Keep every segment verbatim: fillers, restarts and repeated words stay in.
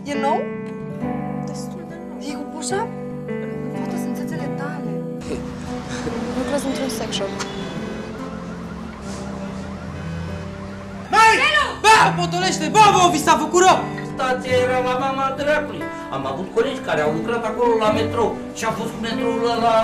E nou? Destul de nou. E cu push-up? Fata, sunt țățele tale. Lucrez într-un sex shop. Mai! Bă, potolește! Bă, bă, vi s-a făcut rău! Stația era la mama dracului. Am avut colegi care au lucrat acolo la metrou și a fost cu metroul ăla...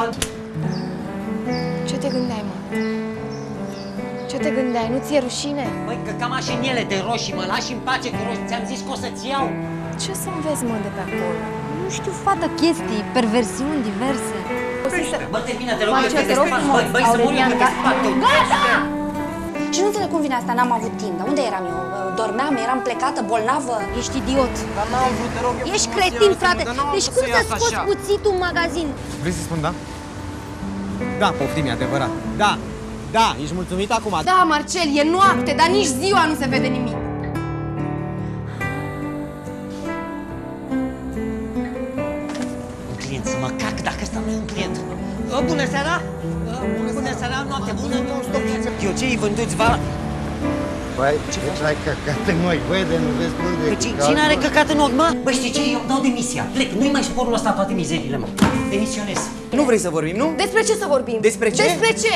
Ce te gândeai, mă? Ce te gândeai? Nu ți-e rușine? Băi, că ca mașinile de roșii, mă lași în pace cu roșii. Ți-am zis că o să-ți iau. Ce să înveți, mă, de pe acolo? Nu știu, fată, chestii, perversiuni diverse. Bă, termină, te rog, Marcel, eu te rog frumos, băi, băi, să mor eu, Aurelian, că te da- fac eu. Gata! Și nu înțeleg cum vine asta, n-am avut timp. Dar unde eram eu? Dormeam, eram plecată, bolnavă? Ești idiot. Dar n-am vrut, te rog eu Ești frumos, cretin, iartă-mă, frate. dar n-am Deci vrut cum să să-ți iasă scoți așa. cuțitul în magazin? Vrei să spun da? Da, poftim, e adevărat. Da, da, ești mulțumit acum? Da, Marcel, e noapte, dar nici ziua nu se vede nimic. Un client, să mă cac dacă ăsta nu e un client. Uh, Bună seara! Uh, Bună seara, noapte bună! Eu ce-i vânduți, va? Băi, ce ai căcat în noi, băi, de nu vezi unde Păi ci- cine are căcat în ochi, mă? Băi, știi ce? Eu dau demisia. Plec, nu-i mai sporul ăsta toate mizerile, mă. Demisionez. Nu vrei să vorbim, nu? Despre ce să vorbim? Despre ce? Despre ce?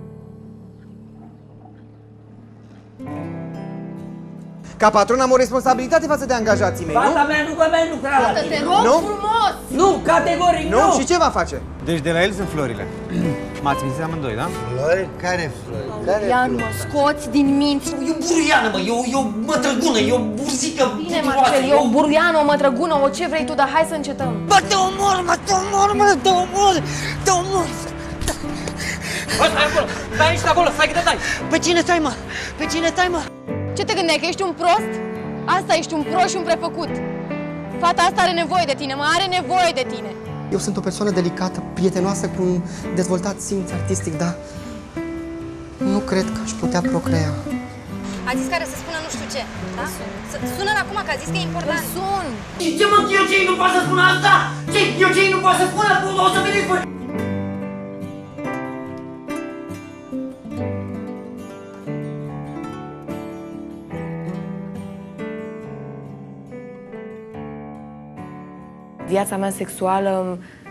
Ca patron am o responsabilitate față de angajații mei, nu? Fata mea nu va mai lucra la Să te tine. rog Nu? frumos! Nu, categoric Nu? nu! Și ce va face? Deci de la el sunt florile. M-ați mințit amândoi, da? Flori? Care flori? Care Ian, mă flori? scoți din minți. E o buruiană, mă, e o, e o mătrăgună, e o burzică. Bine, Marcel, e o buruiană, o mătrăgună, o ce vrei tu, dar hai să încetăm. Bă, te omor, mă, te omor, mă, te omor, te omor. Bă, stai acolo, stai aici, acolo, stai că te dai. Pe cine stai, mă? Pe cine stai, mă? Ce te gândeai, că ești un prost? Asta, ești un prost și un prefăcut. Fata asta are nevoie de tine, mă, are nevoie de tine. Eu sunt o persoană delicată, prietenoasă, cu un dezvoltat simț artistic, dar nu cred că aș putea procrea. A zis care să spună nu știu ce, da? Sună-l acum, că a zis că e important. Sun! Și ce mă, eu ce nu poate să spună asta? Ce, eu ce nu poate să spună? O să vedeți, bă! Viața mea sexuală